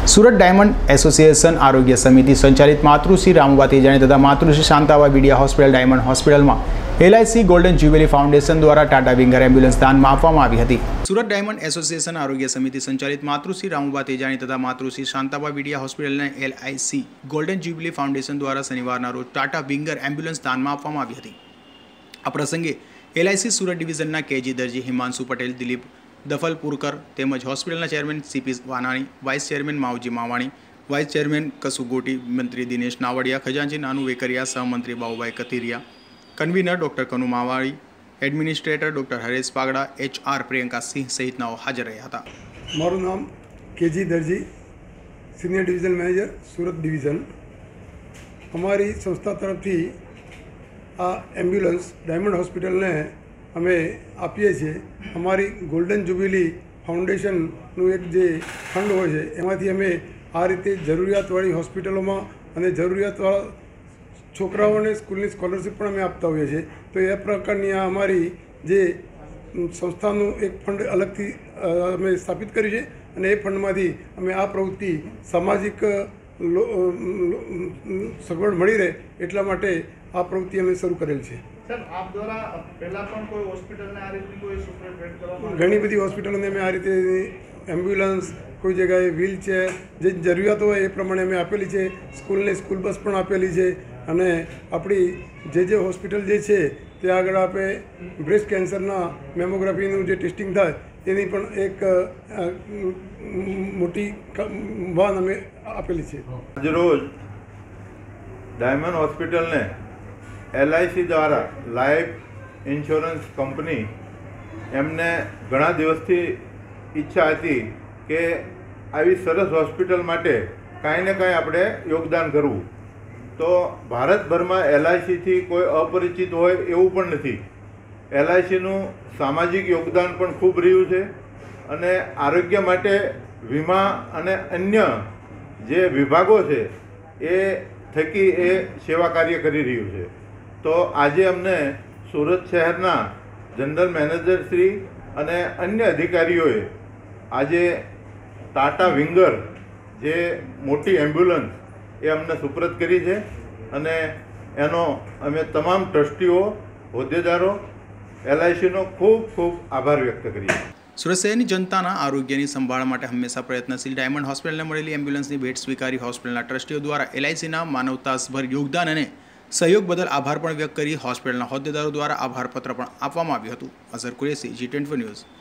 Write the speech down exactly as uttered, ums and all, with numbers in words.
Surat diamond association આરોગ્ય સમિતિ સંચાલિત માતૃશ્રી રામુબા તેજાણી તથા માતૃશ્રી શાંતાબા વિડિયા હોસ્પિટલ ડાયમંડ હોસ્પિટલમાં એલઆઈસી ગોલ્ડન જ્યુબિલી ફાઉન્ડેશન દ્વારા ટાટા વિંગર એમ્બ્યુલન્સ દાનમાં આપવામાં આવી હતી। સુરત ડાયમંડ એસોસિએશન આરોગ્ય સમિતિ સંચાલિત માતૃશ્રી રામુબા તેજાણી તથા માતૃશ્રી શાંતાબા વિડિયા હોસ્પિટલને એલઆઈસી ગોલ્ડન જ્યુબિલી ફાઉન્ડેશન દ્વારા શનિવારના રોજ ટાટા વિંગર એમ્બ્યુલન્સ દાનમાં આપવામાં આવી હતી। આ પ્રસંગે એલઆઈસી સુરત ડિવિઝનના કેજી દરજી હિમાંશુ પટેલ, દિલીપ દફલપુરકર તેમજ હોસ્પિટલના chairman CP Vanani, vice chairman Mavji Mavani, vice chairman Kasugoti, મંત્રી દિનેશ નાવડિયા, ખજાનચી નાનુ વેકરિયા, સહમંત્રી Babubhai Kathiriya, convener doctor Kanu Mavani, administrator doctor Haresh Pagada, HR Priyanka Singh સહિતનાઓ હાજર રહ્યા હતા। મારું નામ KG Darji, senior division manager, Surat division. અમારી સંસ્થા તરફથી આ એમ્બ્યુલન્સ ડાયમંડ હોસ્પિટલને અમે આપીએ છીએ। અમારી ગોલ્ડન જ્યુબિલી ફાઉન્ડેશનનું એક જે ફંડ હોય છે એમાંથી અમે આ રીતે જરૂરિયાતવાળી હોસ્પિટલોમાં અને જરૂરિયાતવાળા છોકરાઓને સ્કૂલની સ્કોલરશીપ પણ અમે આપતા હોઈએ છીએ। તો એ પ્રકારની આ અમારી જે સંસ્થાનું એક ફંડ અલગથી અમે સ્થાપિત કર્યું છે અને એ ફંડમાંથી અમે આ પ્રવૃત્તિ સામાજિક સગવડ મળી રહે એટલા માટે આ પ્રવૃત્તિ અમે શરૂ કરેલ છે। સર, આપ દ્વારા પહેલા પણ કોઈ હોસ્પિટલને આ રીતની કોઈ સપોર્ટ ભેટ કરવામાં ઘણી બધી હોસ્પિટલોને અમે આ રીતે એમ્બ્યુલન્સ, કોઈ જગ્યાએ વ્હીલચેર, જે જરૂરિયાત હોય એ પ્રમાણે અમે આપેલી છે। સ્કૂલને સ્કૂલ બસ પણ આપેલી છે અને આપણી જે જે હોસ્પિટલ જે છે ત્યાં આગળ આપણે બ્રેસ્ટ કેન્સરના મેમોગ્રાફીનું જે ટેસ્ટિંગ થાય એની પણ એક મોટી વાન અમે આપેલી છે। આજરોજ ડાયમંડ હોસ્પિટલને એલઆઈસી દ્વારા લાઈફ ઇન્સ્યોરન્સ કંપની એમને ઘણા દિવસથી ઈચ્છા હતી કે આવી સરસ હોસ્પિટલ માટે કાંઈ ને કાંઈ આપણે યોગદાન કરવું। તો ભારતભરમાં એલઆઈસીથી કોઈ અપરિચિત હોય એવું પણ નથી। એલઆઈસીનું સામાજિક યોગદાન પણ ખૂબ રહ્યું છે અને આરોગ્ય માટે વીમા અને અન્ય જે વિભાગો છે એ થકી એ સેવા કાર્ય કરી રહ્યું છે। તો આજે અમને સુરત શહેરના જનરલ મેનેજર શ્રી અને અન્ય અધિકારીઓએ આજે ટાટા વિંગર જે મોટી એમ્બ્યુલન્સ એ અમને સુપ્રત કરી છે અને એનો અમે તમામ ટ્રસ્ટીઓ, હોદ્દેદારો, એલઆઈસીનો ખૂબ ખૂબ આભાર વ્યક્ત કરીએ। સુરત શહેરની જનતાના આરોગ્યની સંભાળ માટે હંમેશા પ્રયત્નશીલ ડાયમંડ હોસ્પિટલને મળેલી એમ્બ્યુલન્સની ભેટ સ્વીકારી હોસ્પિટલના ટ્રસ્ટીઓ દ્વારા એલઆઈસીના માનવતાસભર યોગદાન અને સહયોગ બદલ આભાર પણ વ્યક્ત કરી હોસ્પિટલના હોદ્દેદારો દ્વારા આભાર પત્ર પણ આપવામાં આવ્યું હતું। Azhar Qureshi, G twenty news.